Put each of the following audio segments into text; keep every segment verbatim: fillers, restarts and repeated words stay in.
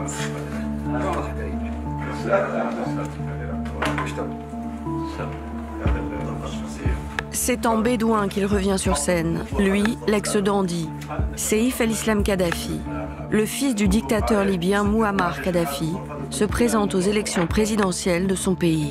C'est en bédouin qu'il revient sur scène, lui, l'ex-dandy, Seif el-Islam Kadhafi. Le fils du dictateur libyen Mouammar Kadhafi se présente aux élections présidentielles de son pays.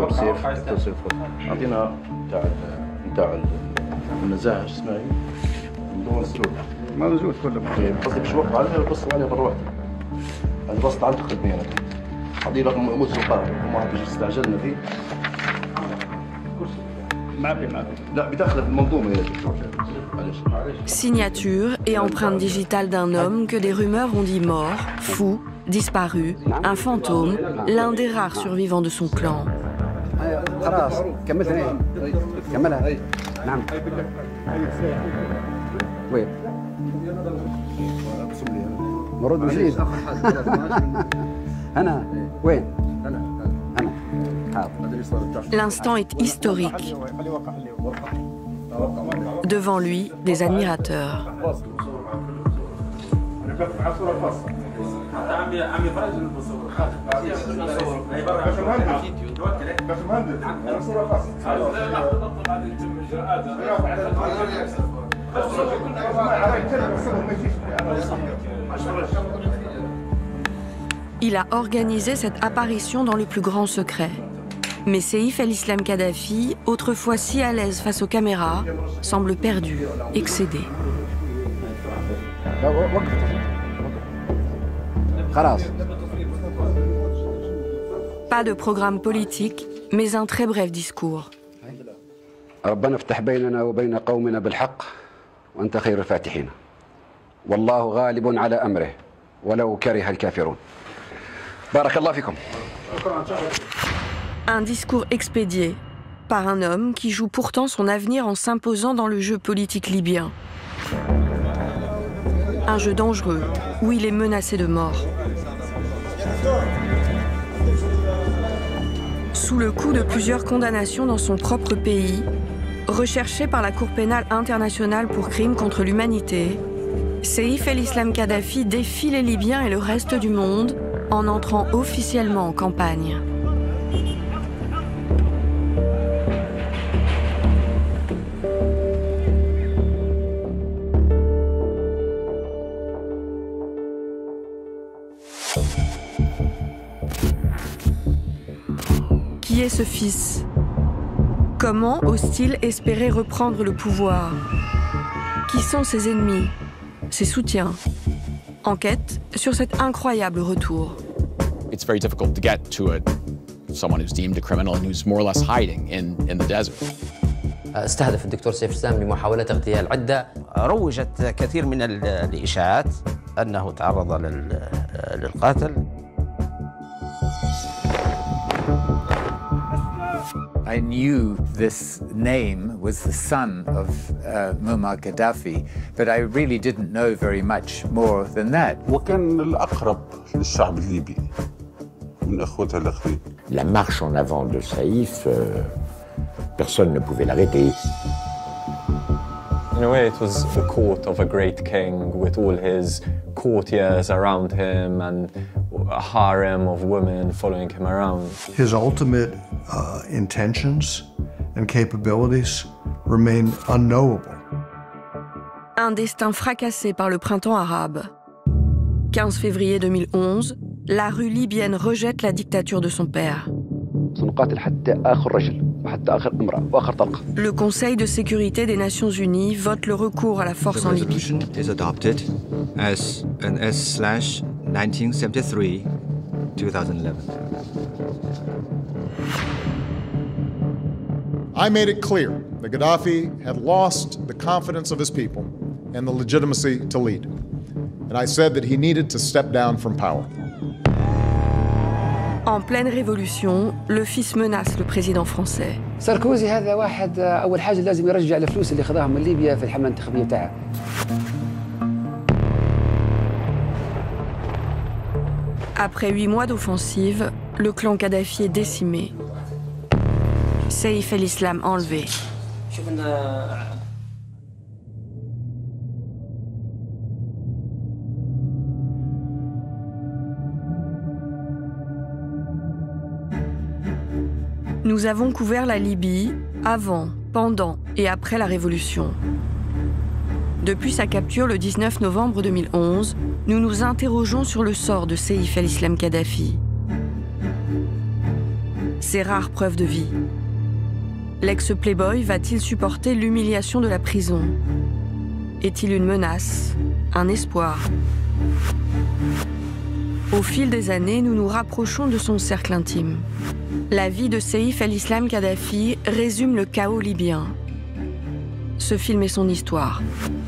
Signature et empreinte digitale d'un homme que des rumeurs ont dit mort, fou, disparu, un fantôme, l'un des rares survivants de son clan. L'instant est historique. Devant lui, des admirateurs. Il a organisé cette apparition dans le plus grand secret. Mais Seif el-Islam Kadhafi, autrefois si à l'aise face aux caméras, semble perdu, excédé. Pas de programme politique, mais un très bref discours. ربنا افتح بيننا وبين قومنا بالحق وأنت خير الفاتحين. والله غالب على أمره ولو كره الكافرون. بارك الله فيكم. Un discours expédié par un homme qui joue pourtant son avenir en s'imposant dans le jeu politique libyen. Un jeu dangereux où il est menacé de mort. Sous le coup de plusieurs condamnations dans son propre pays, recherché par la Cour pénale internationale pour crimes contre l'humanité, Seif el-Islam Kadhafi défie les Libyens et le reste du monde en entrant officiellement en campagne. Qui est ce fils? Comment ose-t-il espérer reprendre le pouvoir? Qui sont ses ennemis, ses soutiens? Enquête sur cet incroyable retour. It's very difficult to get to a, someone who's deemed a criminal and who's more or less hiding in, in the desert. استهدف الدكتور سيف الإسلام لمحاولة اغتيال عدة. روجت كثير من الإشاعات أنه تعرض للقتل. I knew this name was the son of uh, Muammar Gaddafi, but I really didn't know very much more than that. وكان الأقرب للشعب الليبي من أخوته الأخرين. La marche en avant de Saïf, euh, personne ne pouvait l'arrêter. In a way, it was the court of a great king with all his courtiers around him and a harem of women following him around. His ultimate uh, intentions and capabilities remain unknowable. Un destin fracassé par le printemps arabe. quinze février deux mille onze, la rue libyenne rejette la dictature de son père. Le Conseil de sécurité des Nations Unies vote le recours à la force en Libye. The resolution is adopted as an S slash nineteen seventy-three two thousand eleven. I made it clear that Gaddafi had lost the confidence of his people and the legitimacy to lead. And I said that he needed to step down from power. En pleine révolution, le fils menace le président français. ساركوزي هذا واحد أول حاجة لازم يرجع الفلوس اللي خذاها من ليبيا في الحملة الانتخابية تاعه. Après huit mois d'offensive, le clan Kadhafi est décimé. Seif el-Islam enlevé. Nous avons couvert la Libye avant, pendant et après la Révolution. Depuis sa capture le dix-neuf novembre deux mille onze, nous nous interrogeons sur le sort de Seif el-Islam Kadhafi. Ses rares preuves de vie. L'ex-playboy va-t-il supporter l'humiliation de la prison? Est-il une menace, un espoir? Au fil des années, nous nous rapprochons de son cercle intime. La vie de Seif el-Islam Kadhafi résume le chaos libyen. Ce film est son histoire.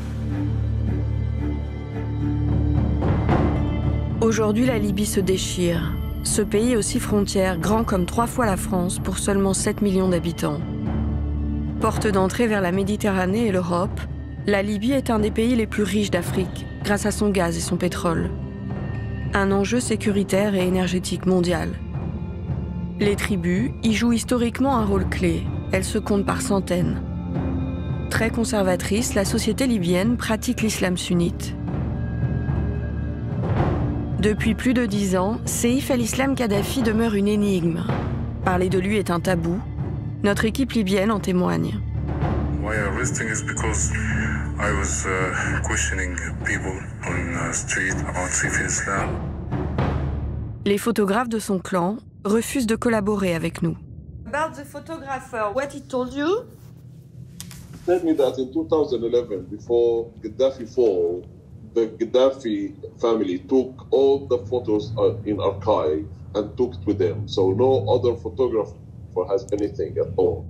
Aujourd'hui, la Libye se déchire. Ce pays aussi frontière, grand comme trois fois la France pour seulement sept millions d'habitants. Porte d'entrée vers la Méditerranée et l'Europe, la Libye est un des pays les plus riches d'Afrique, grâce à son gaz et son pétrole. Un enjeu sécuritaire et énergétique mondial. Les tribus y jouent historiquement un rôle clé. Elles se comptent par centaines. Très conservatrice, la société libyenne pratique l'islam sunnite. Depuis plus de dix ans, Seif el-Islam Kadhafi demeure une énigme. Parler de lui est un tabou. Notre équipe libyenne en témoigne. Why arresting is because I was uh, questioning people on the street about Seif el-Islam. Les photographes de son clan refusent de collaborer avec nous. About the photographer, what he told you? He told me that in two thousand eleven, before Gaddafi fall, the Gaddafi family took all the photos in archive and took it with them. So no other photographer has anything at all.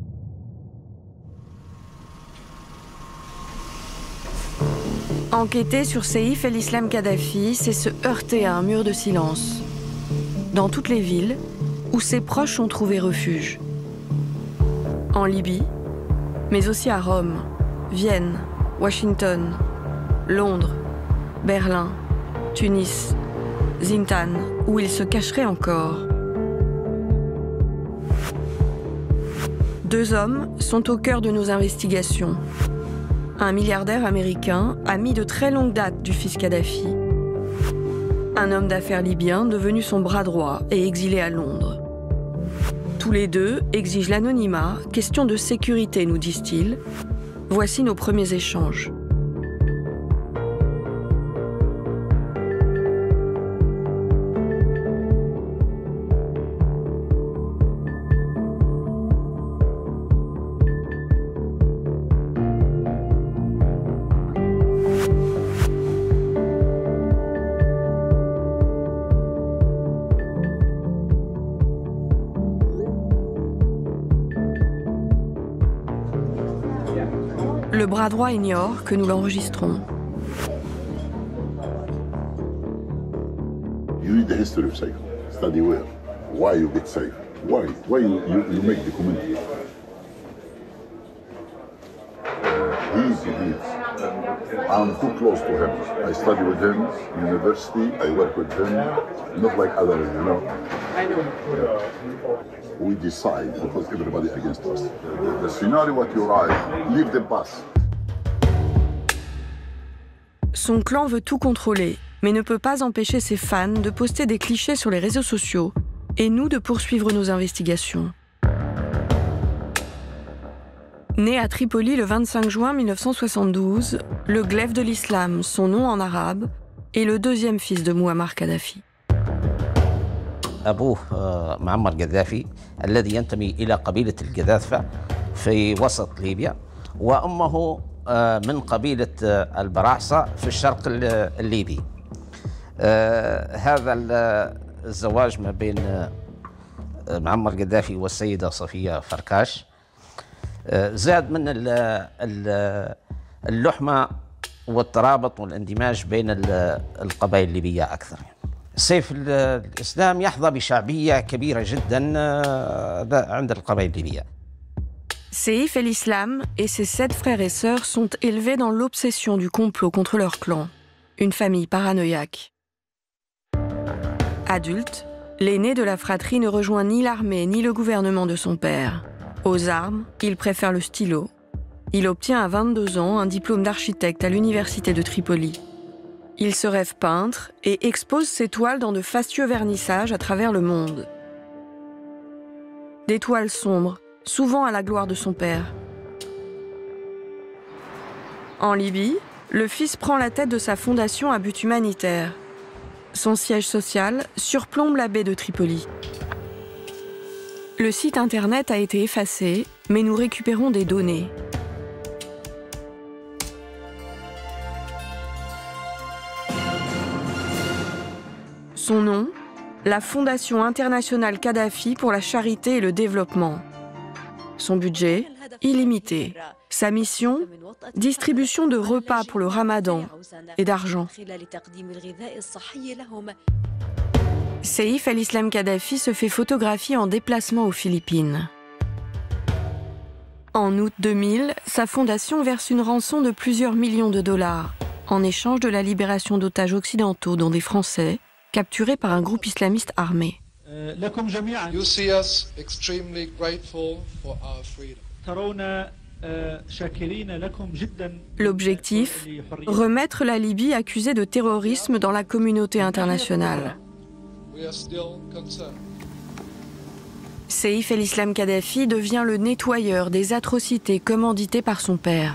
Enquêter sur Seif el-Islam Kadhafi, c'est se heurter à un mur de silence. Dans toutes les villes où ses proches ont trouvé refuge. En Libye, mais aussi à Rome, Vienne, Washington, Londres, Berlin, Tunis, Zintan, où il se cacherait encore. Deux hommes sont au cœur de nos investigations. Un milliardaire américain, ami de très longue date du fils Kadhafi. Un homme d'affaires libyen devenu son bras droit et exilé à Londres. Tous les deux exigent l'anonymat, question de sécurité, nous disent-ils. Voici nos premiers échanges. Le bras droit ignore que nous l'enregistrons. You read the history of Seif. Study where, why you get Seif, why, why you, you, you make the community. He believes I'm too close to him. I study with him, university, I work with him, not like others, you know. I know. Yeah. We decide because everybody against us. The scenario what you write, leave them pass. Son clan veut tout contrôler, mais ne peut pas empêcher ses fans de poster des clichés sur les réseaux sociaux et nous de poursuivre nos investigations. Né à Tripoli le vingt-cinq juin mille neuf cent soixante-douze, le glaive de l'islam, son nom en arabe, est le deuxième fils de Mouammar Kadhafi. أبوه معمر قذافي الذي ينتمي إلى قبيلة القذافة في وسط ليبيا وأمه من قبيلة البراعصة في الشرق الليبي. هذا الزواج ما بين معمر قذافي والسيدة صفية فركاش زاد من اللحمة والترابط والاندماج بين القبائل الليبية أكثر. سيف الإسلام يحظى بشعبية كبيرة جدا عند القبائل الليبية. Seif el-Islam et ses sept frères et sœurs sont élevés dans l'obsession du complot contre leur clan, une famille paranoïaque. Adulte, l'aîné de la fratrie ne rejoint ni l'armée ni le gouvernement de son père. Aux armes, il préfère le stylo. Il obtient à vingt-deux ans un diplôme d'architecte à l'université de Tripoli. Il se rêve peintre et expose ses toiles dans de fastueux vernissages à travers le monde. d'étoiles sombres, souvent à la gloire de son père. En Libye, le fils prend la tête de sa fondation à but humanitaire. Son siège social surplombe la baie de Tripoli. Le site internet a été effacé, mais nous récupérons des données. Son nom, la Fondation internationale Kadhafi pour la charité et le développement. Son budget, illimité. Sa mission, distribution de repas pour le ramadan et d'argent. Seif el-Islam Kadhafi se fait photographier en déplacement aux Philippines. En août deux mille, sa fondation verse une rançon de plusieurs millions de dollars en échange de la libération d'otages occidentaux, dont des Français, capturés par un groupe islamiste armé. You see us extremely grateful for our freedom. L'objectif, remettre la Libye accusée de terrorisme dans la communauté internationale. Seif el-Islam Kadhafi devient le nettoyeur des atrocités commanditées par son père.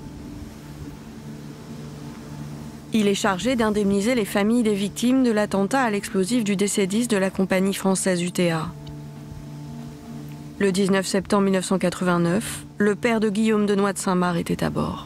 Il est chargé d'indemniser les familles des victimes de l'attentat à l'explosif du D C dix de la compagnie française U T A. Le dix-neuf septembre mille neuf cent quatre-vingt-neuf, le père de Guillaume de Noix de Saint-Marc était à bord.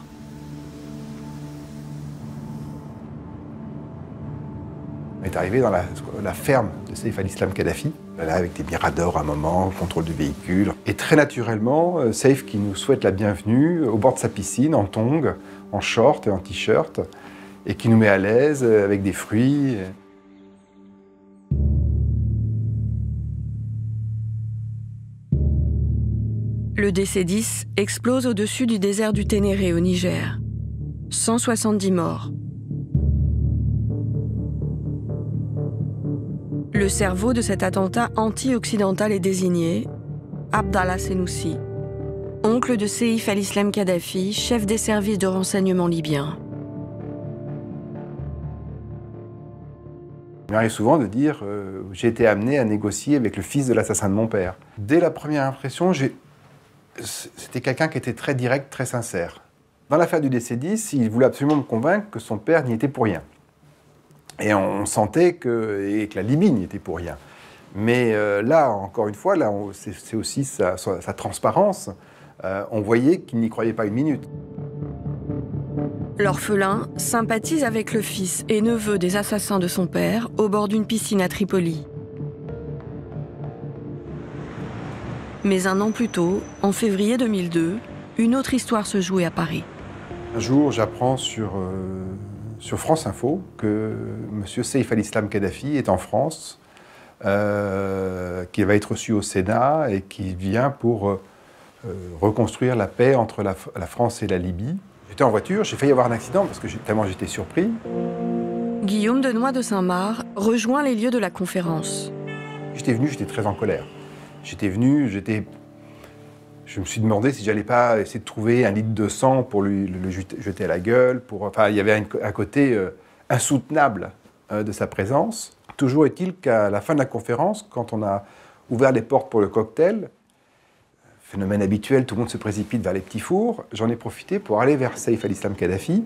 On est arrivé dans la, la ferme de Seif el-Islam Kadhafi, là avec des miradors à un moment, contrôle du véhicule. Et très naturellement, Seif qui nous souhaite la bienvenue au bord de sa piscine, en tongs, en short et en t-shirt, et qui nous met à l'aise avec des fruits. Le D C dix explose au-dessus du désert du Ténéré au Niger. cent soixante-dix morts. Le cerveau de cet attentat anti-occidental est désigné Abdallah Senussi, oncle de Seif el-Islam Kadhafi, chef des services de renseignement libyens. Il m'arrive souvent de dire euh, j'ai été amené à négocier avec le fils de l'assassin de mon père. Dès la première impression, c'était quelqu'un qui était très direct, très sincère. Dans l'affaire du D C dix, il voulait absolument me convaincre que son père n'y était pour rien. Et on sentait que, et que la Libye n'y était pour rien. Mais euh, là, encore une fois, là, c'est aussi sa, sa, sa transparence. Euh, on voyait qu'il n'y croyait pas une minute. L'orphelin sympathise avec le fils et neveu des assassins de son père au bord d'une piscine à Tripoli. Mais un an plus tôt, en février deux mille deux, une autre histoire se jouait à Paris. Un jour, j'apprends sur, euh, sur France Info que M. Seif el-Islam Kadhafi est en France, euh, qu'il va être reçu au Sénat et qu'il vient pour euh, reconstruire la paix entre la, la France et la Libye. J'étais en voiture, j'ai failli avoir un accident parce que tellement j'étais surpris. Guillaume de Noix de Saint-Marc rejoint les lieux de la conférence. J'étais venu, j'étais très en colère. J'étais venu, j'étais... Je me suis demandé si j'allais pas essayer de trouver un litre de sang pour lui le jeter à la gueule. Pour... Enfin, il y avait un, un côté euh, insoutenable euh, de sa présence. Toujours est-il qu'à la fin de la conférence, quand on a ouvert les portes pour le cocktail, phénomène habituel, tout le monde se précipite vers les petits fours, j'en ai profité pour aller vers Seif el-Islam Kadhafi.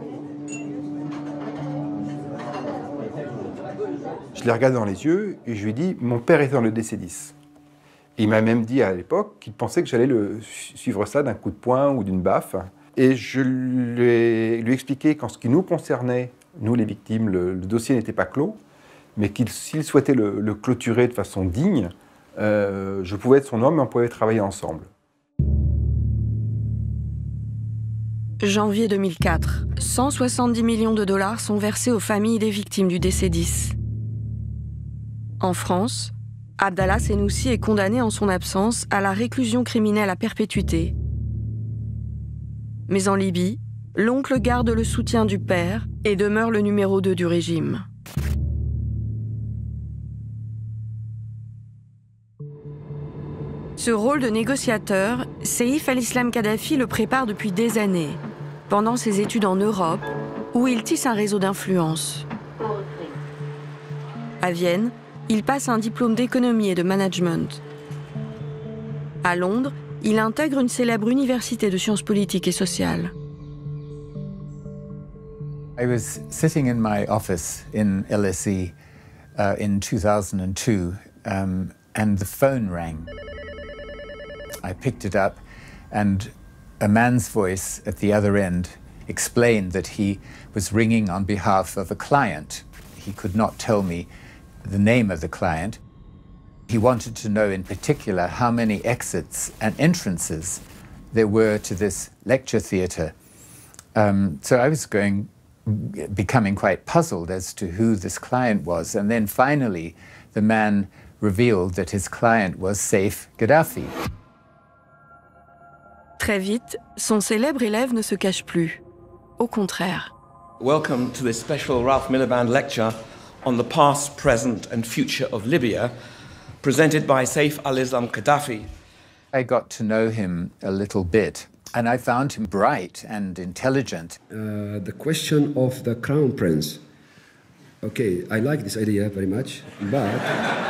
Je l'ai regardé dans les yeux et je lui ai dit « Mon père était dans le D C dix ». Il m'a même dit à l'époque qu'il pensait que j'allais suivre ça d'un coup de poing ou d'une baffe. Et je lui ai, lui ai expliqué qu'en ce qui nous concernait, nous les victimes, le, le dossier n'était pas clos, mais qu'il s'il souhaitait le, le clôturer de façon digne, euh, je pouvais être son homme et on pouvait travailler ensemble. Janvier deux mille quatre, cent soixante-dix millions de dollars sont versés aux familles des victimes du D C dix. En France, Abdallah Senussi est condamné en son absence à la réclusion criminelle à perpétuité. Mais en Libye, l'oncle garde le soutien du père et demeure le numéro deux du régime. Ce rôle de négociateur, Seif el-Islam Kadhafi le prépare depuis des années, pendant ses études en Europe, où il tisse un réseau d'influence. À Vienne, il passe un diplôme d'économie et de management. À Londres, il intègre une célèbre université de sciences politiques et sociales. I was sitting in my office in L S E uh, in two thousand two, um, and the phone rang. I picked it up, and a man's voice at the other end explained that he was ringing on behalf of a client. He could not tell me the name of the client. He wanted to know in particular how many exits and entrances there were to this lecture theatre. Um, so I was going, becoming quite puzzled as to who this client was. And then finally, the man revealed that his client was Saif Gaddafi. Très vite, son célèbre élève ne se cache plus. Au contraire. Welcome to this special Ralph Miliband lecture on the past, present and future of Libya, presented by Saif al-Islam Gaddafi. I got to know him a little bit, and I found him bright and intelligent. Uh, the question of the Crown Prince. Okay, I like this idea very much, but...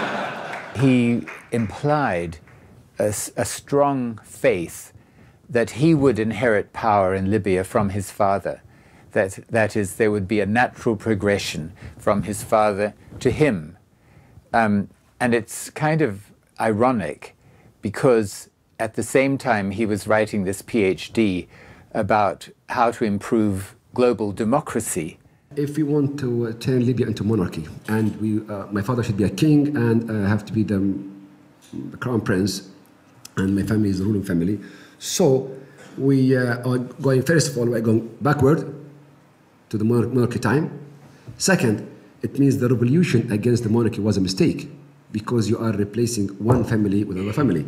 He implied a, a strong faith that he would inherit power in Libya from his father. That, that is, there would be a natural progression from his father to him. Um, and it's kind of ironic because at the same time he was writing this PhD about how to improve global democracy. If we want to uh, turn Libya into monarchy, and we, uh, my father should be a king and uh, have to be the, the crown prince, and my family is the ruling family, so we uh, are going, first of all, we're going backward to the monarchy time. Second, it means the revolution against the monarchy was a mistake because you are replacing one family with another family.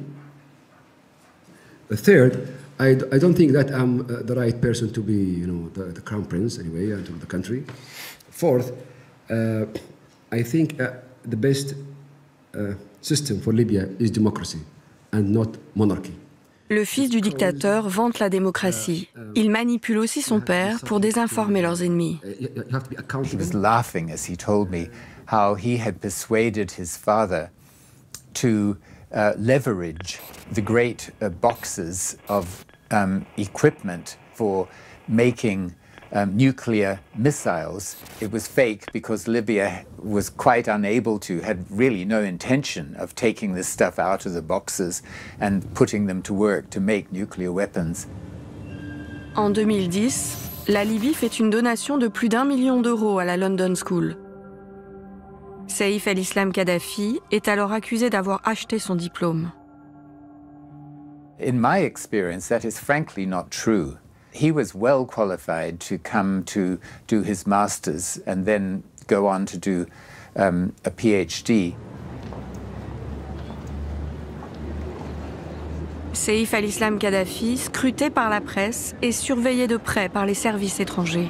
The third, I, I don't think that I'm uh, the right person to be, you know, the, the crown prince anyway, and to the country. Fourth, uh, I think uh, the best uh, system for Libya is democracy and not monarchy. Le fils du dictateur vante la démocratie. Il manipule aussi son père pour désinformer leurs ennemis. He was laughing as he told me how he had persuaded his father to uh, leverage the great uh, boxes of um, equipment for making um, nuclear missiles. It was fake because Libya was quite unable to, had really no intention of taking this stuff out of the boxes and putting them to work to make nuclear weapons. En deux mille dix, la Libye fait une donation de plus d'un million d'euros à la London School. Saif al-Islam Kadhafi est alors accusé d'avoir acheté son diplôme. In my experience, that is frankly not true. He was well qualified to come to do his master's and then go on to do um, a PhD. Saif al-Islam Kadhafi, scruté par la presse et surveillé de près par les services étrangers.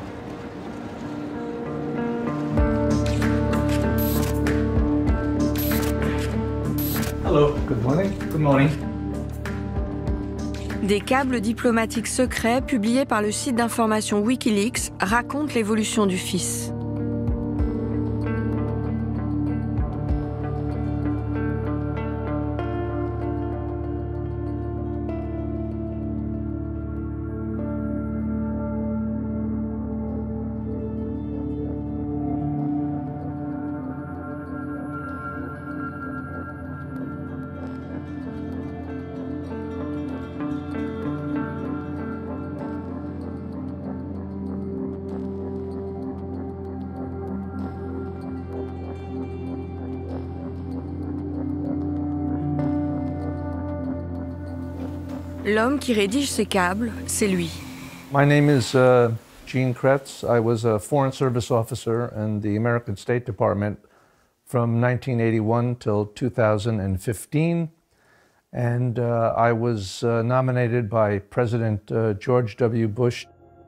Hello, good morning. Good morning. Des câbles diplomatiques secrets publiés par le site d'information Wikileaks racontent l'évolution du fils. L'homme qui rédige ces câbles, c'est lui. My name is uh, Gene Kretz. I was a Foreign Service officer in the American State Department from nineteen eighty-one till two thousand fifteen. And uh, I was uh, nominated by President uh, George W. Bush.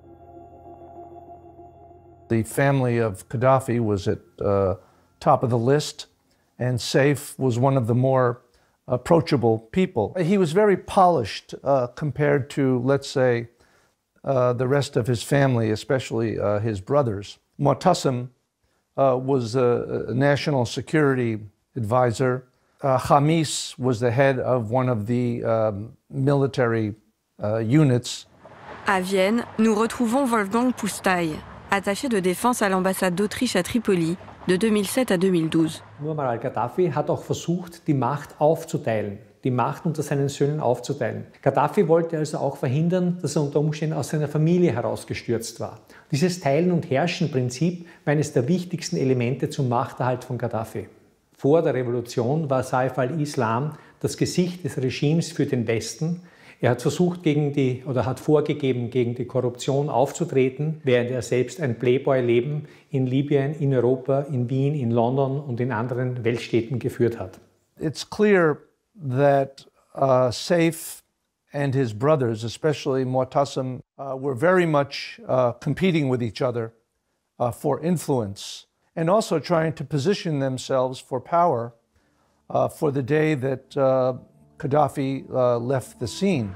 The family of Gaddafi was at uh, top of the list, and Saif was one of the more approachable people. He was very polished uh, compared to, let's say, uh, the rest of his family, especially uh, his brothers. Mu'tasim uh, was a, a national security advisor Uh, Khamis was the head of one of the um, military uh, units. À Vienne, nous retrouvons Wolfgang Pusztai, attaché de défense à l'ambassade d'Autriche à Tripoli de deux mille sept à deux mille douze. Muammar al-Gaddafi hat auch versucht, die Macht aufzuteilen, die Macht unter seinen Söhnen aufzuteilen. Gaddafi wollte also auch verhindern, dass er unter Umständen aus seiner Familie herausgestürzt war. Dieses Teilen- und Herrschen-Prinzip war eines der wichtigsten Elemente zum Machterhalt von Gaddafi. Vor der Revolution war Saif al-Islam das Gesicht des Regimes für den Westen. Er hat versucht, gegen die, oder hat vorgegeben, gegen die Korruption aufzutreten, während er selbst ein Playboy-Leben in Libyen, in Europa, in Wien, in London und in anderen Weltstädten geführt hat. It's clear that uh, Saif and his brothers, especially Mu'tasim, uh, were very much uh, competing with each other uh, for influence and also trying to position themselves for power uh, for the day that uh, Gaddafi uh, left the scene.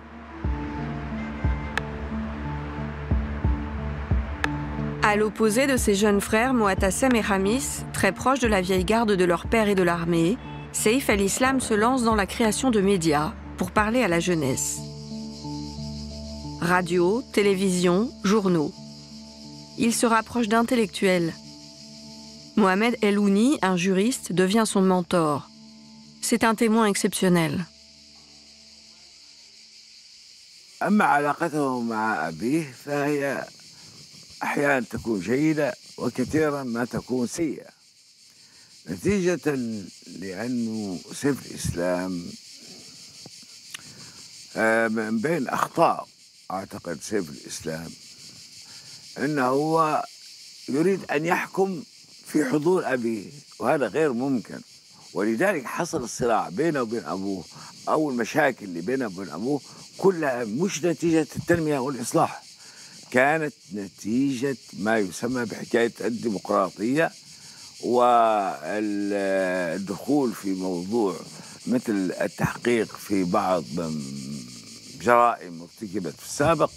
À l'opposé de ses jeunes frères Moatasem et Khamis, très proches de la vieille garde de leur père et de l'armée, Saif al-Islam se lance dans la création de médias pour parler à la jeunesse. Radio, télévision, journaux. Il se rapproche d'intellectuels. Mohamed El-Ouni, un juriste, devient son mentor. C'est un témoin exceptionnel. أما علاقته مع أبيه فهي أحيانا تكون جيدة وكثيرا ما تكون سيئة نتيجة لأنه سيف الإسلام من بين أخطاء أعتقد سيف الإسلام أنه هو يريد أن يحكم في حضور أبيه وهذا غير ممكن ولذلك حصل الصراع بينه وبين أبوه أو المشاكل اللي بينه وبين أبوه كلها مش نتيجة التنمية والإصلاح كانت نتيجة ما يسمى بحكاية الديمقراطية والدخول في موضوع مثل التحقيق في بعض جرائم ارتكبت في السابق.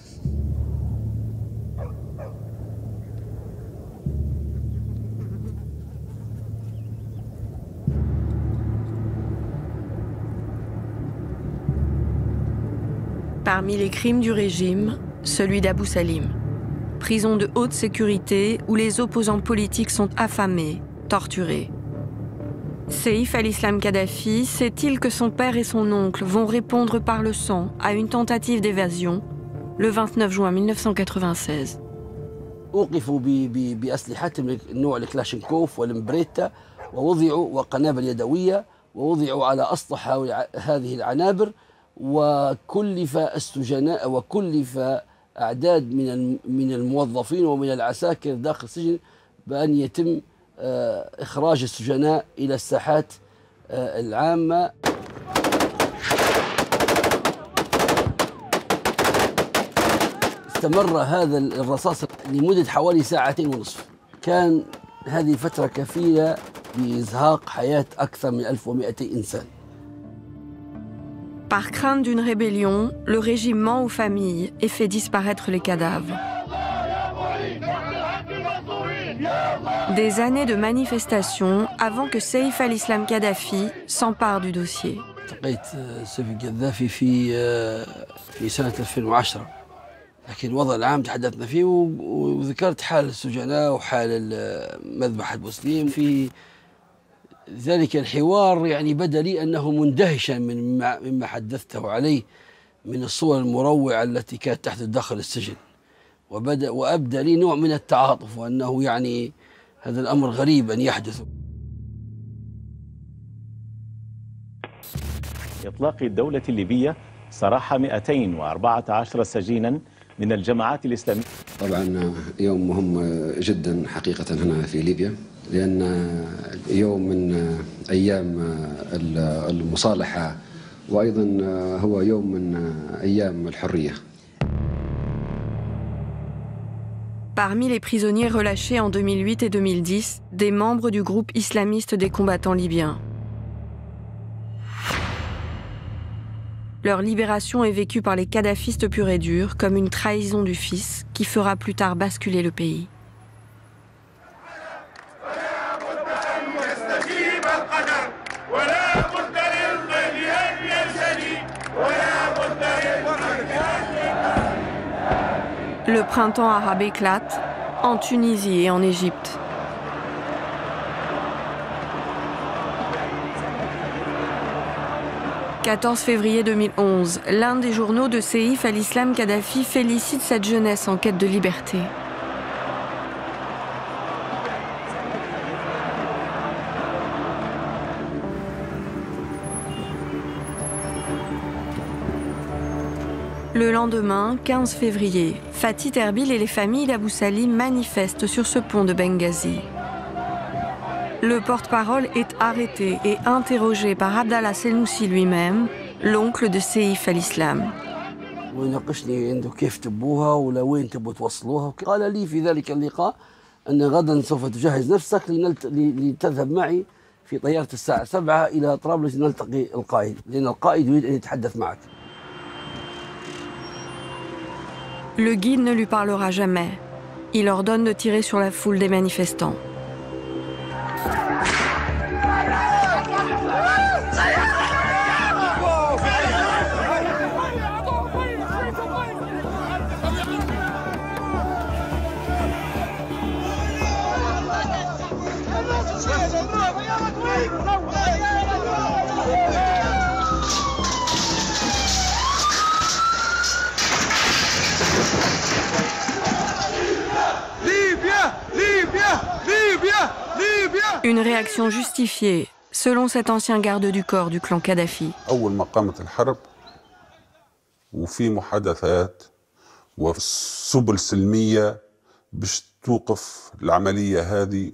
Parmi les crimes du régime, celui d'Abou Salim. Prison de haute sécurité où les opposants politiques sont affamés, torturés. Saif al-Islam Kadhafi sait-il que son père et son oncle vont répondre par le sang à une tentative d'évasion le vingt-neuf juin mille neuf cent quatre-vingt-seize. أوقفوا بأسلحتهم نوع الكلاشينكوف والمبريتا ووضعوا وقنابل يدوية ووضعوا على أسطح هذه العنابر وكلف السجناء وكلف أعداد من من الموظفين ومن العساكر داخل السجن بأن يتم إخراج السجناء إلى الساحات العامة. استمر هذا الرصاص لمدة حوالي ساعتين ونصف. كان هذه فترة كفيلة بإزهاق حياة أكثر من ألف ومئتين إنسان. Par crainte d'une rébellion, le régime ment aux familles et fait disparaître les cadavres. Des années de manifestations avant que Saif al-Islam Kadhafi s'empare du dossier. التقيت سيف القذافي في في سنة ألفين وعشرة لكن الوضع العام تحدثنا فيه وذكرت حال السجناء وحال مذبحة بوسليم في ذلك الحوار. يعني بدا لي أنه مندهشا من مما حدثته عليه من الصور المروعة التي كانت تحدث داخل السجن وبدأ وأبدى لي نوع من التعاطف وأنه يعني هذا الأمر غريب أن يحدث. إطلاق الدولة الليبية سراح مئتين وأربعة عشر سجينا من الجماعات الإسلامية. طبعا يوم مهم جدا حقيقة هنا في ليبيا لأن يوم من أيام المصالحة وأيضا هو يوم من أيام الحرية. Parmi les prisonniers relâchés en deux mille huit et deux mille dix, des membres du groupe islamiste des combattants libyens. Leur libération est vécue par les kadhafistes purs et durs comme une trahison du fils qui fera plus tard basculer le pays. ولا Le printemps arabe éclate en Tunisie et en Égypte. quatorze février deux mille onze, l'un des journaux de Saïf al-Islam Kadhafi félicite cette jeunesse en quête de liberté. Le lendemain, quinze février, Fatih Erbil et les familles d'Abou Salim manifestent sur ce pont de Benghazi. Le porte-parole est arrêté et interrogé par Abdallah Sennoussi lui-même, l'oncle de Saïf al-Islam. وناقشني عنده كيف تبوها ولا وين تبوا توصلوها، قال لي في ذلك اللقاء أن غدا سوف تجهز نفسك لتذهب معي في طيارة الساعة سبعة إلى طرابلس نلتقي القائد، لأن القائد يريد أن يتحدث معك. Le guide ne lui parlera jamais. Il ordonne de tirer sur la foule des manifestants. Une réaction justifiée, selon cet ancien garde du corps du clan Kadhafi. أول ما قامت الحرب وفي محادثات وسبل سلمية باش توقف العملية هذه،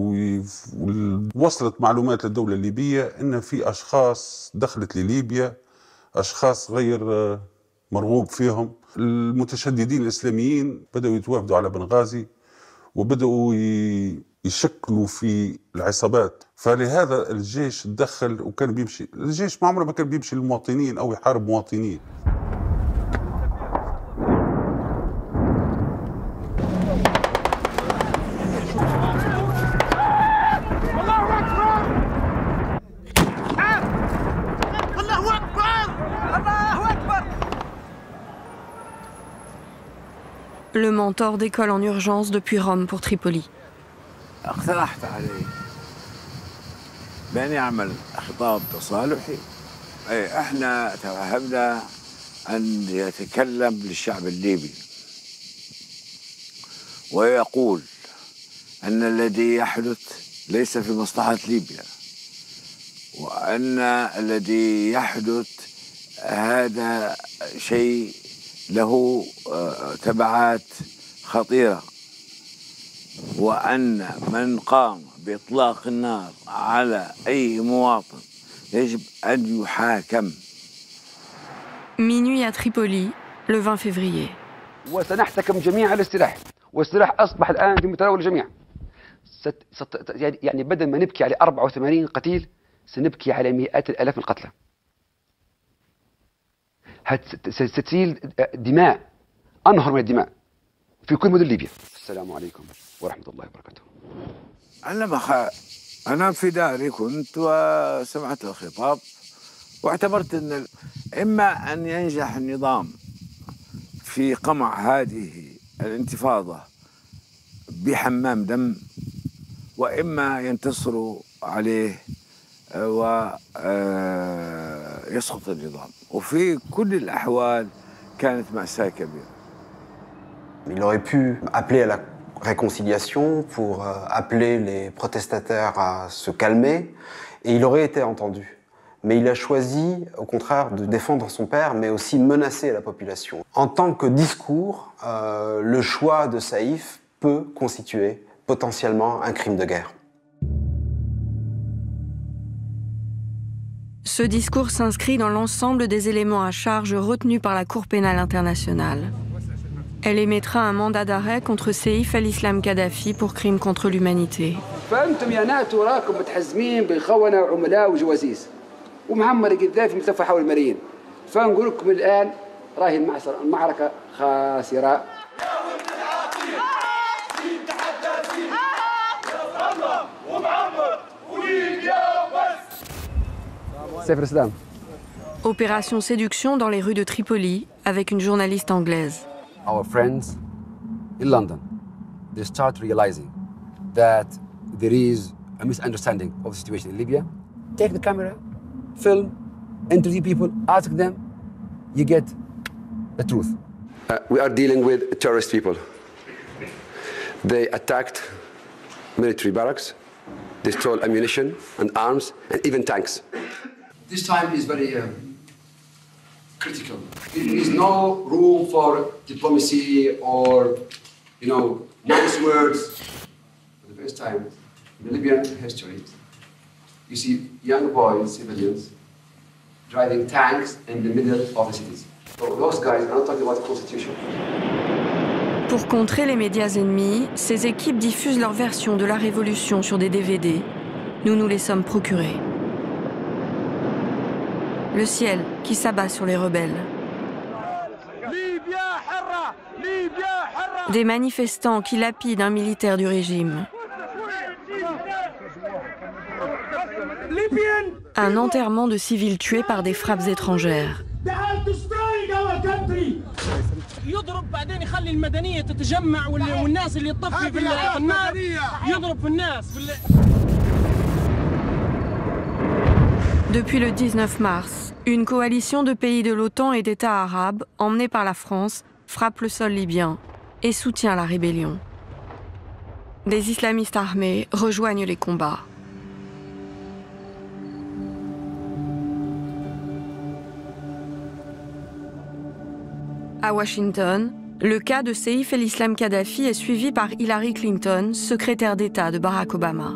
ووصلت معلومات للدولة الليبية أن في أشخاص دخلت لليبيا، أشخاص غير مرغوب فيهم. المتشددين الإسلاميين بدأوا يتوافدوا على بنغازي وبدأوا يشكلوا في العصابات، فلهذا الجيش تدخل وكان بيمشي. الجيش ما عمره ما كان بيمشي للمواطنين أو يحارب مواطنين. Le mentor décolle en urgence depuis Rome pour Tripoli. اقترحت عليه بأن يعمل خطاب تصالحي. أي احنا توهبنا أن يتكلم للشعب الليبي ويقول أن الذي يحدث ليس في مصلحة ليبيا، وأن الذي يحدث هذا شيء له تبعات خطيرة، وأن من قام بإطلاق النار على أي مواطن يجب أن يحاكم. Minuit à Tripoli, le vingt février. وسنحتكم جميعا على السلاح، والسلاح أصبح الآن في متناول الجميع. ست... ست... يعني بدل ما نبكي على أربعة وثمانين قتيل سنبكي على مئات الآلاف من القتلى. ستسيل دماء، أنهر من الدماء في كل مدن ليبيا. السلام عليكم ورحمة الله وبركاته. أنا خ... أنا في داري كنت وسمعت الخطاب واعتبرت أن إما أن ينجح النظام في قمع هذه الانتفاضة بحمام دم، وإما ينتصروا عليه ويسقط النظام، وفي كل الأحوال كانت مأساة كبيرة. Il aurait pu appeler à la réconciliation pour appeler les protestataires à se calmer et il aurait été entendu. Mais il a choisi, au contraire, de défendre son père, mais aussi menacer la population. En tant que discours, euh, le choix de Saïf peut constituer potentiellement un crime de guerre. Ce discours s'inscrit dans l'ensemble des éléments à charge retenus par la Cour pénale internationale. Elle émettra un mandat d'arrêt contre Saïf al-Islam Kadhafi pour crimes contre l'humanité. فأنتم يا ناتو راكم متحزمين بخونة وعملاء وجواسيس ومعمر قذافي ملتف حول الملايين، فنقول لكم الآن راهي المعركة خاسرة. Opération séduction dans les rues de Tripoli avec une journaliste anglaise. Our friends in London, they start realizing that there is a misunderstanding of the situation in Libya, take the camera, film, interview people, ask them, you get the truth. Uh, we are dealing with terrorist people. They attacked military barracks, they stole ammunition and arms and even tanks. This time is very uh, critical. There is no room for diplomacy or, you know, nice words. For the first time in Libyan history, you see young boys, civilians, driving tanks in the middle of the cities. So those guys are not talking about the constitution. Pour contrer les médias ennemis, ces équipes diffusent leur version de la révolution sur des D V D. Nous nous les sommes procurés. Le ciel qui s'abat sur les rebelles. Des manifestants qui lapident un militaire du régime. Un enterrement de civils tués par des frappes étrangères. Depuis le dix-neuf mars, une coalition de pays de l'OTAN et d'États arabes, emmenée par la France, frappe le sol libyen et soutient la rébellion. Des islamistes armés rejoignent les combats. À Washington, le cas de Seif el-Islam Kadhafi est suivi par Hillary Clinton, secrétaire d'État de Barack Obama.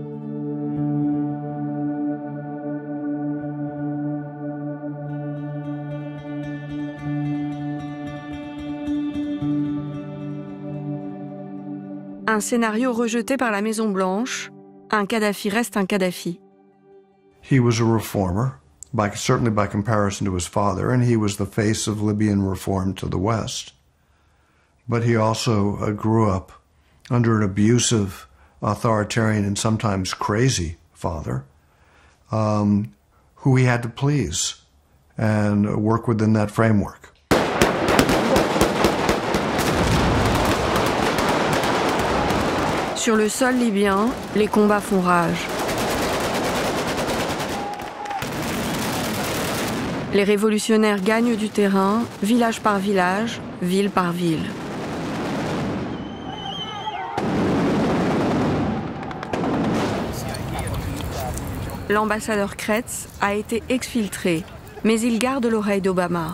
Un scénario rejeté par la Maison-Blanche, un Kadhafi reste un Kadhafi. He was a reformer, by, certainly by comparison to his father, and he was the face of Libyan reform to the West. But he also uh, grew up under an abusive, authoritarian, and sometimes crazy father, um, who he had to please and work within that framework. Sur le sol libyen, les combats font rage. Les révolutionnaires gagnent du terrain, village par village, ville par ville. L'ambassadeur Kretz a été exfiltré, mais il garde l'oreille d'Obama.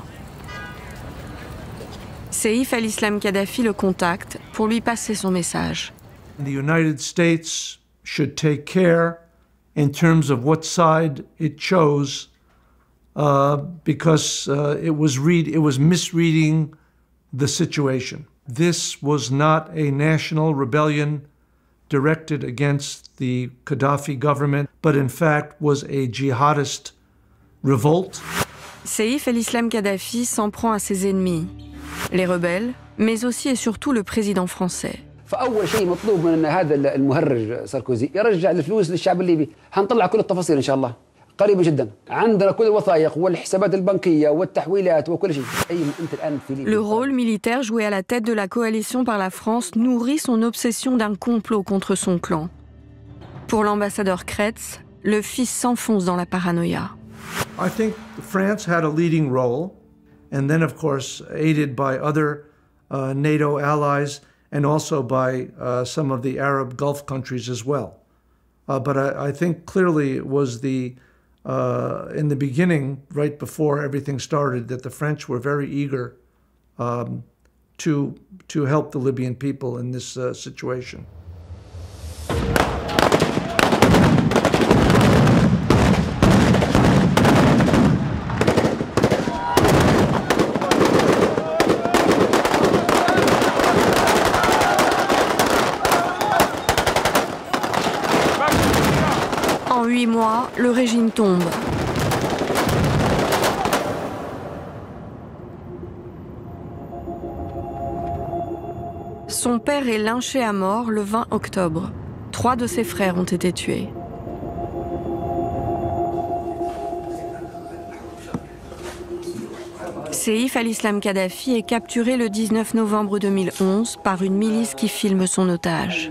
Seif el-Islam Kadhafi le contacte pour lui passer son message. The United States should take care in terms of what side it chose, uh, because uh, it was read it was misreading the situation. This was not a national rebellion directed against the Gaddafi government, but in fact was a jihadist revolt. Seif el-Islam Kadhafi s'en prend à ses ennemis, les rebelles, mais aussi et surtout le président français. فأول شيء مطلوب من هذا المهرج ساركوزي يرجع الفلوس للشعب الليبي، هنطلع كل التفاصيل إن شاء الله قريبة جدا. عندنا كل الوثائق والحسابات البنكية والتحويلات وكل شيء. أي أنت الآن في ليبيا. Le rôle militaire joué à la tête de la coalition par la France nourrit son obsession d'un complot contre son clan. Pour l'ambassadeur Kretz, le fils s'enfonce dans la paranoïa. I think France had a leading role, and then of course aided by other uh, NATO allies, and also by uh, some of the Arab Gulf countries as well. Uh, but I, I think clearly it was the, uh, in the beginning, right before everything started, that the French were very eager um, to, to help the Libyan people in this uh, situation. En huit mois, le régime tombe. Son père est lynché à mort le vingt octobre. Trois de ses frères ont été tués. Seif al-Islam Kadhafi est capturé le dix-neuf novembre deux mille onze par une milice qui filme son otage.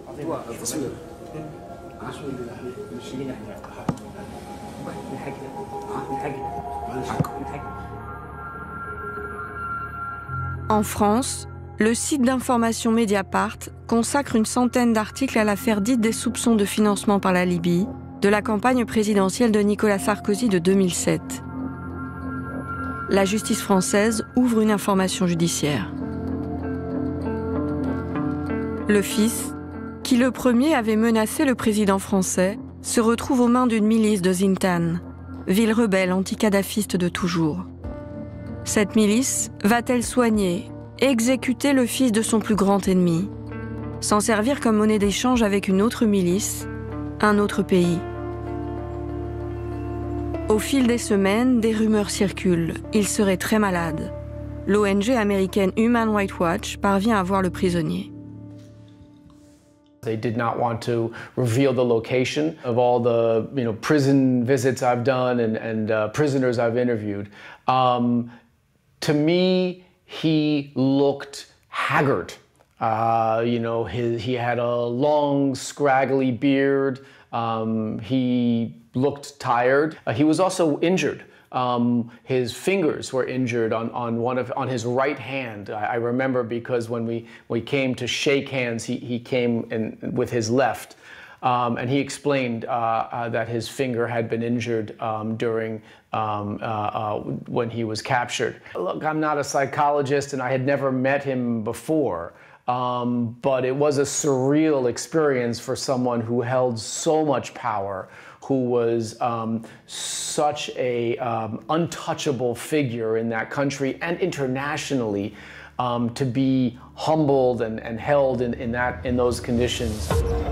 En France, le site d'information Mediapart consacre une centaine d'articles à l'affaire dite des soupçons de financement par la Libye de la campagne présidentielle de Nicolas Sarkozy de deux mille sept. La justice française ouvre une information judiciaire. Le fils, qui le premier avait menacé le président français, se retrouve aux mains d'une milice de Zintan, ville rebelle anti-kadhafiste de toujours. Cette milice va-t-elle soigner, exécuter le fils de son plus grand ennemi, s'en servir comme monnaie d'échange avec une autre milice, un autre pays? Au fil des semaines, des rumeurs circulent. Il serait très malade. L'O N G américaine Human Rights Watch parvient à voir le prisonnier. They did not want to reveal the location of all the, you know, prison visits I've done and, and uh, prisoners I've interviewed. Um, to me, he looked haggard. Uh, you know, his, he had a long, scraggly beard. Um, he looked tired. Uh, he was also injured. Um, his fingers were injured on, on, one of, on his right hand. I, I remember because when we, we came to shake hands, he, he came in, with his left. Um, and he explained uh, uh, that his finger had been injured um, during um, uh, uh, when he was captured. Look, I'm not a psychologist and I had never met him before. Um, but it was a surreal experience for someone who held so much power, who was um, such a um, untouchable figure in that country and internationally, um, to be humbled and, and held in, in, that, in those conditions.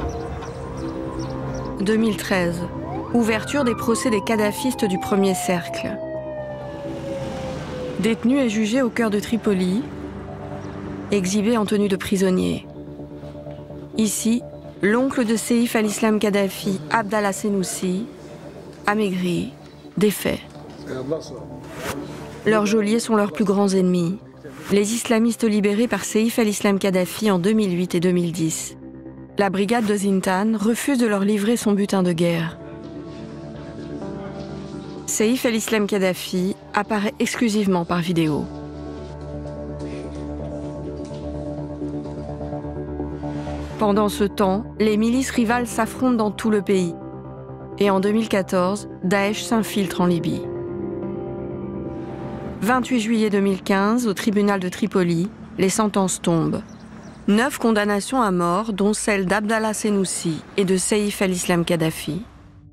deux mille treize, ouverture des procès des kadhafistes du premier cercle. Détenu et jugé au cœur de Tripoli, exhibé en tenue de prisonnier. Ici, l'oncle de Seif al-Islam Kadhafi, Abdallah Senussi, amaigri, défait. Leurs geôliers sont leurs plus grands ennemis, les islamistes libérés par Seif al-Islam Kadhafi en deux mille huit et deux mille dix. La brigade de Zintan refuse de leur livrer son butin de guerre. Seif al-Islam Kadhafi apparaît exclusivement par vidéo. Pendant ce temps, les milices rivales s'affrontent dans tout le pays. Et en deux mille quatorze, Daesh s'infiltre en Libye. vingt-huit juillet deux mille quinze, au tribunal de Tripoli, les sentences tombent. Neuf condamnations à mort, dont celle d'Abdallah Senussi et de Seif al-Islam Kadhafi.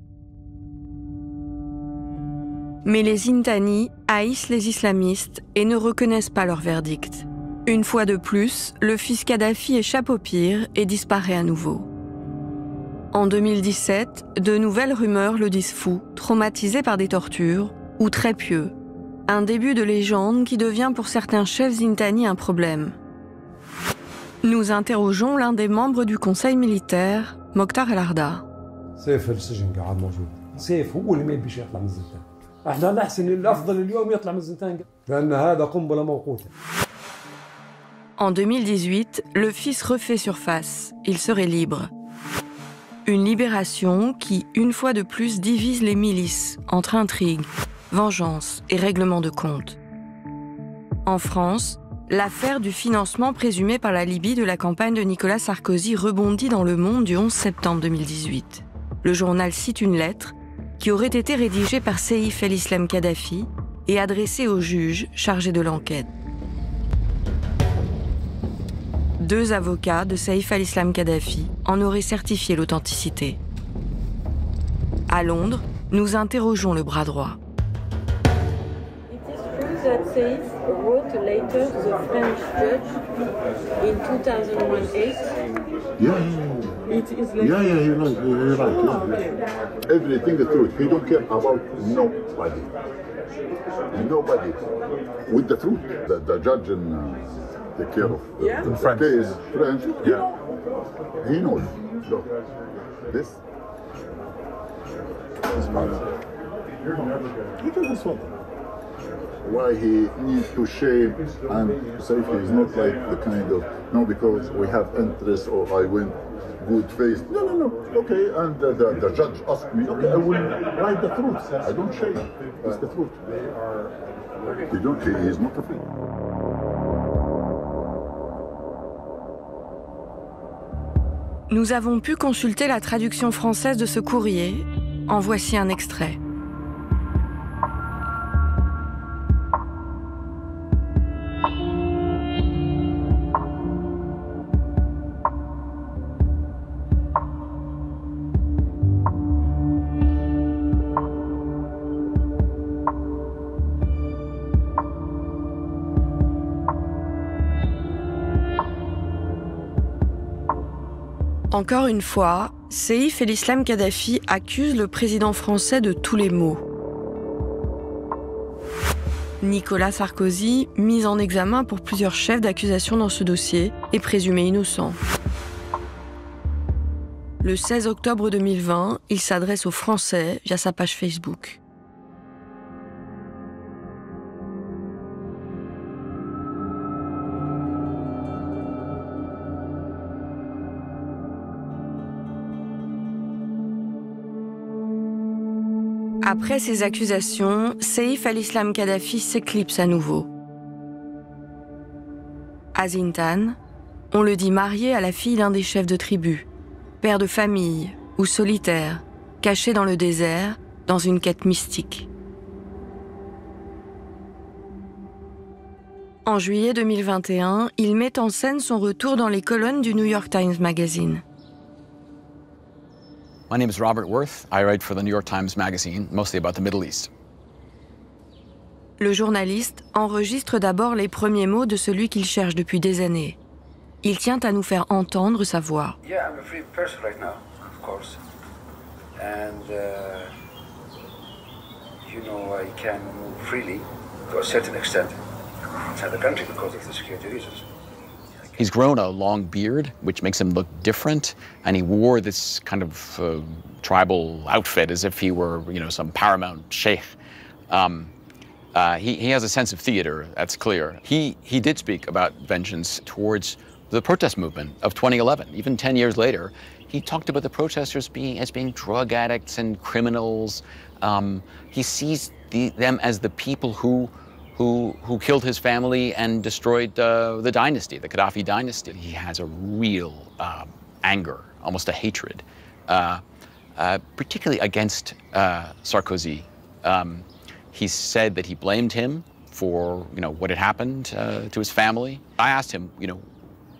Mais les Zintani haïssent les islamistes et ne reconnaissent pas leur verdict. Une fois de plus, le fils Kadhafi échappe au pire et disparaît à nouveau. En deux mille dix-sept, de nouvelles rumeurs le disent fou, traumatisé par des tortures, ou très pieux. Un début de légende qui devient pour certains chefs Zintani un problème. Nous interrogeons l'un des membres du conseil militaire, Mokhtar El-Arda. سيف في السجن قاعد موجود. سيف هو اللي ما يبيش يطلع من الزنزانة. احنا نحسن الافضل اليوم يطلع من الزنزانة لان هذا قنبلة موقوتة. En deux mille dix-huit, le fils refait surface. Il serait libre. Une libération qui, une fois de plus, divise les milices entre intrigue, vengeance et règlement de compte. En France, l'affaire du financement présumé par la Libye de la campagne de Nicolas Sarkozy rebondit dans Le Monde du onze septembre deux mille dix-huit. Le journal cite une lettre qui aurait été rédigée par Seif al-Islam Kadhafi et adressée au juge chargé de l'enquête. Deux avocats de Seif al-Islam Kadhafi en auraient certifié l'authenticité. À Londres, nous interrogeons le bras droit. That Seif wrote a letter to the French judge in two thousand eight. Yeah, It is yeah, yeah, yeah, you're right, you're right. Oh, okay. Everything is truth. He don't care about nobody. Nobody. With the truth. The, the judge in uh, the care of the, Yeah. the French. case, French, Yeah. he knows. So, this is bad. Look at this one. why he needs to shame and Saif is not like the kind of, no, because we have interest or I win good faith. No, no, no. Okay, and uh, the, the judge asked me, okay, I will write the truth. I don't shame. It's the truth. He don't, he is not afraid. Nous avons pu consulter la traduction française de ce courrier. En voici un extrait. Encore une fois, Seif el-Islam Kadhafi accuse le président français de tous les maux. Nicolas Sarkozy, mis en examen pour plusieurs chefs d'accusation dans ce dossier, est présumé innocent. Le seize octobre deux mille vingt, il s'adresse aux Français via sa page Facebook. Après ces accusations, Seif el-Islam Kadhafi s'éclipse à nouveau. À Zintan, on le dit marié à la fille d'un des chefs de tribu, père de famille ou solitaire, caché dans le désert, dans une quête mystique. En juillet deux mille vingt et un, il met en scène son retour dans les colonnes du New York Times Magazine. My name is Robert Worth. I write for the New York Times Magazine, mostly about the Middle East. Le journaliste enregistre d'abord les premiers mots de celui qu'il cherche depuis des années. Il tient à nous faire entendre sa voix. Yeah, I'm a free person right now, of course. And, uh, you know, I can move freely to a certain extent inside the country because of the security reasons. He's grown a long beard, which makes him look different, and he wore this kind of uh, tribal outfit as if he were, you know, some paramount sheikh. Um, uh, he, he has a sense of theater, that's clear. He, he did speak about vengeance towards the protest movement of twenty eleven. Even ten years later, he talked about the protesters being, as being drug addicts and criminals. Um, he sees the, them as the people who Who, who killed his family and destroyed uh, the dynasty, the Gaddafi dynasty. He has a real uh, anger, almost a hatred, uh, uh, particularly against uh, Sarkozy. Um, he said that he blamed him for, you know, what had happened uh, to his family. I asked him, you know,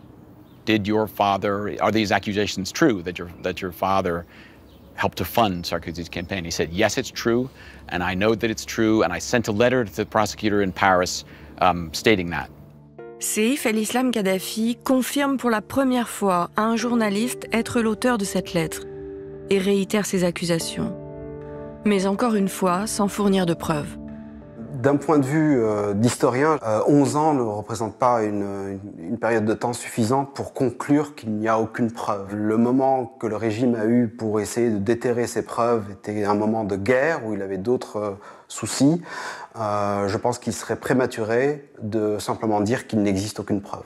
did your father, are these accusations true that your, that your father helped to fund Sarkozy's campaign? He said, yes, it's true, and I know that it's true, and I sent a letter to the prosecutor in Paris um, stating that. Seif el-Islam Kadhafi confirme pour la première fois à un journaliste être l'auteur de cette lettre et réitère ses accusations. Mais encore une fois, sans fournir de preuves. D'un point de vue euh, d'historien, euh, onze ans ne représente pas une, une, une période de temps suffisante pour conclure qu'il n'y a aucune preuve. Le moment que le régime a eu pour essayer de déterrer ces preuves était un moment de guerre où il avait d'autres euh, soucis. Euh, je pense qu'il serait prématuré de simplement dire qu'il n'existe aucune preuve.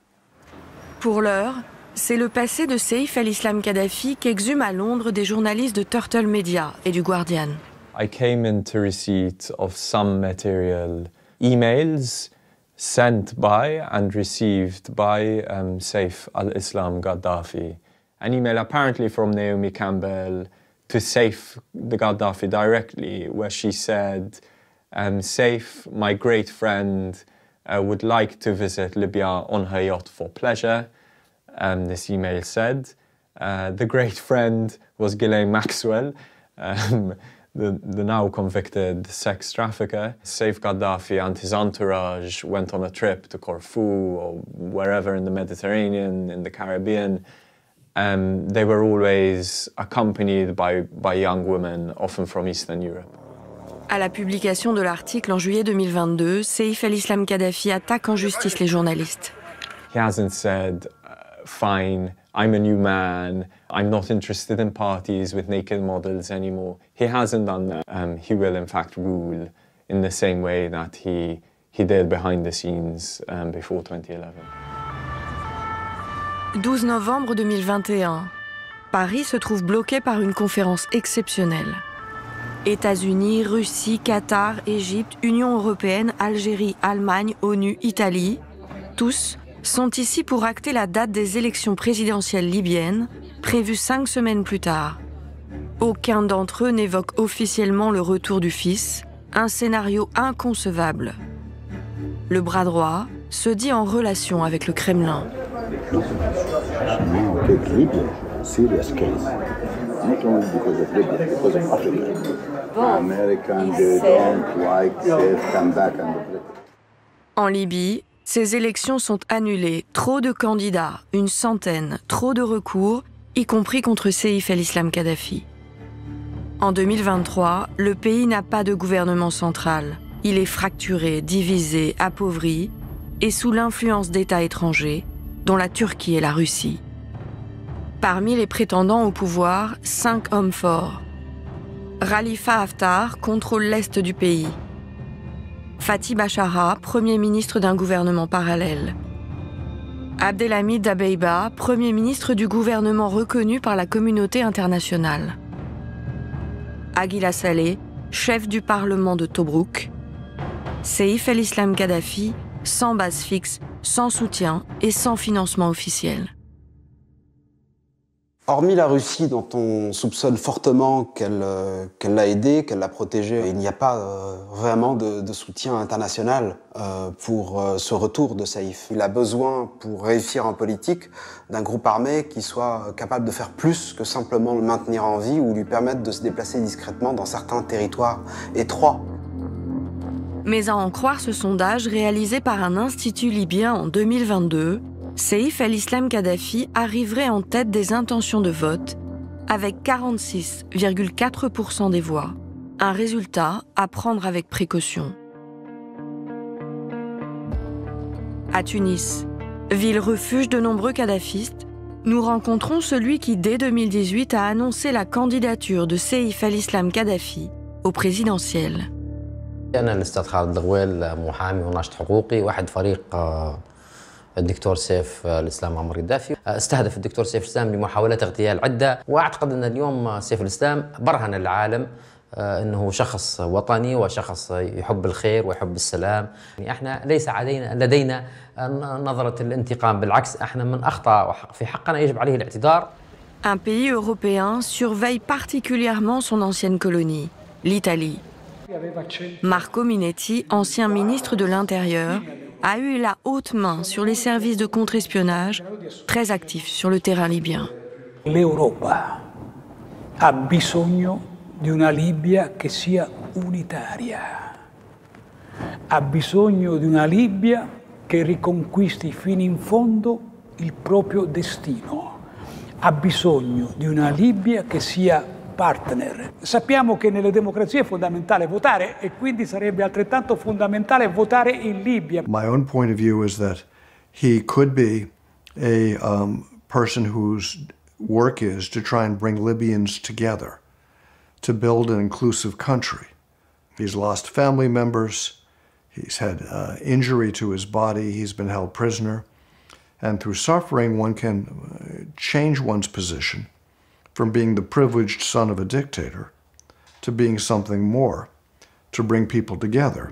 Pour l'heure, c'est le passé de Seif el-Islam Kadhafi qu'exhument à Londres des journalistes de Turtle Media et du Guardian. I came into receipt of some material emails sent by and received by um, Saif al-Islam Gaddafi. An email apparently from Naomi Campbell to Saif the Gaddafi directly, where she said, um, Saif, my great friend, uh, would like to visit Libya on her yacht for pleasure. Um, this email said. Uh, the great friend was Ghislaine Maxwell, um, The, the now convicted sex trafficker. Saif Gaddafi and his entourage went on a trip to Corfu or wherever in the Mediterranean, in the Caribbean. Um, they were always accompanied by, by young women, often from Eastern Europe. À la publication de l'article en juillet deux mille vingt-deux, Seif el-Islam Kadhafi attaque en justice les journalistes. He hasn't said, uh, fine, I'm a new man, I'm not interested in parties with naked models anymore. He hasn't done that. Um, he will, in fact, rule in the same way that he, he did behind the scenes um, before twenty eleven. douze novembre deux mille vingt et un. Paris se trouve bloqué par une conférence exceptionnelle. États-Unis, Russie, Qatar, Égypte, Union européenne, Algérie, Allemagne, ONU, Italie, tous sont ici pour acter la date des élections présidentielles libyennes, prévues cinq semaines plus tard. Aucun d'entre eux n'évoque officiellement le retour du fils, un scénario inconcevable. Le bras droit se dit en relation avec le Kremlin. Serious case, not only because of Libya, because of Africa. Americans, they don't like safe come back and En Libye, ces élections sont annulées. Trop de candidats, une centaine, trop de recours, y compris contre Seif el-Islam Kadhafi. En deux mille vingt-trois, le pays n'a pas de gouvernement central. Il est fracturé, divisé, appauvri et sous l'influence d'États étrangers, dont la Turquie et la Russie. Parmi les prétendants au pouvoir, cinq hommes forts. Khalifa Haftar contrôle l'est du pays. Fatih Bachara, premier ministre d'un gouvernement parallèle. Abdelhamid Dabeiba, premier ministre du gouvernement reconnu par la communauté internationale. Aguila Saleh, chef du parlement de Tobrouk. Seif el-Islam Kadhafi, sans base fixe, sans soutien et sans financement officiel. Hormis la Russie, dont on soupçonne fortement qu'elle euh, qu'elle l'a aidé, qu'elle l'a protégé, il n'y a pas euh, vraiment de, de soutien international euh, pour euh, ce retour de Seif. Il a besoin, pour réussir en politique, d'un groupe armé qui soit capable de faire plus que simplement le maintenir en vie ou lui permettre de se déplacer discrètement dans certains territoires étroits. Mais à en croire ce sondage réalisé par un institut libyen en deux mille vingt-deux, Seif el-Islam Kadhafi arriverait en tête des intentions de vote avec quarante-six virgule quatre pour cent des voix. Un résultat à prendre avec précaution. À Tunis, ville refuge de nombreux kadhafistes, nous rencontrons celui qui, dès deux mille dix-huit, a annoncé la candidature de Seif el-Islam Kadhafi au présidentiel. أنا الأستاذ خالد الغويل محامي وناشط حقوقي واحد فريق الدكتور سيف الإسلام عمر القذافي. استهدف الدكتور سيف الإسلام لمحاولة اغتيال عدة، وأعتقد أن اليوم سيف الإسلام برهن للعالم أنه شخص وطني وشخص يحب الخير ويحب السلام. يعني احنا ليس علينا لدينا نظرة الانتقام، بالعكس احنا من أخطأ في حقنا يجب عليه الاعتذار. Un pays européen surveille particulièrement son ancienne colonie, l'Italie. Marco Minetti, ancien ministre de l'Intérieur, a eu la haute main sur les services de contre-espionnage, très actifs sur le terrain libyen. L'Europa ha bisogno di una Libia che sia unitaria. Ha bisogno di una Libia che riconquisti fino in fondo il proprio destino. Ha bisogno di una Libia che sia partner. Sappiamo che nelle democrazie è fondamentale votare e quindi sarebbe altrettanto fondamentale votare in Libia. My own point of view is that he could be a um, person whose work is to try and bring Libyans together, to build an inclusive country. He's lost family members, he's had uh, injury to his body, he's been held prisoner, and through suffering one can uh, change one's position from being the privileged son of a dictator to being something more, to bring people together.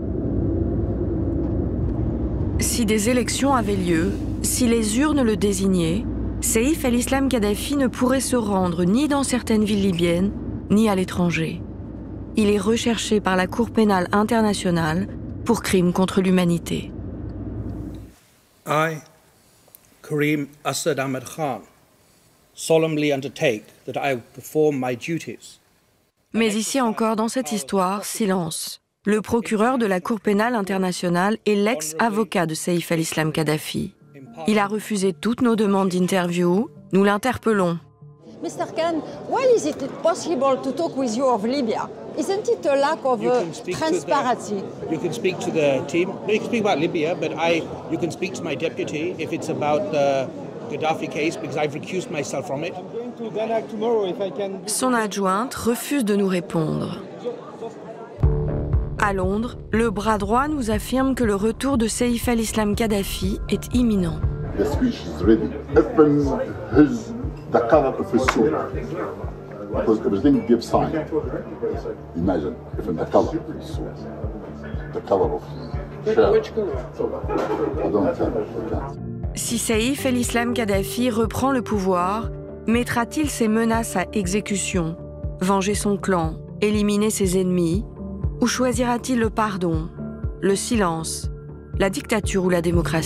Si des élections avaient lieu, si les urnes le désignaient, Seif el-Islam Kadhafi ne pourrait se rendre ni dans certaines villes libyennes, ni à l'étranger. Il est recherché par la Cour pénale internationale pour crimes contre l'humanité. I, Karim Assad Ahmed Khan, solemnly undertake that I will perform my duties. Mais ici encore, dans cette histoire, silence. Le procureur de la Cour pénale internationale est l'ex-avocat de Seif el-Islam Kadhafi. Il a refusé toutes nos demandes d'interview. Nous l'interpellons. Mister Khan, why is it possible to talk with you of Libya? Isn't it a lack of uh, transparency? The, you can speak to the team. No, you can speak about Libya, but I, you can speak to my deputy if it's about the Gaddafi case, because I've recused myself from it. Son adjointe refuse de nous répondre. À Londres, le bras droit nous affirme que le retour de Saïf al-Islam Kadhafi est imminent. The speech is ready. Even his, the color of his suit. Because everything gives sign. Imagine, even the color of his suit. The color of Which color? I don't tell you. Si Saïf el-Islam Kadhafi reprend le pouvoir, mettra-t-il ses menaces à exécution, venger son clan, éliminer ses ennemis, ou choisira-t-il le pardon, le silence, la dictature ou la démocratie ?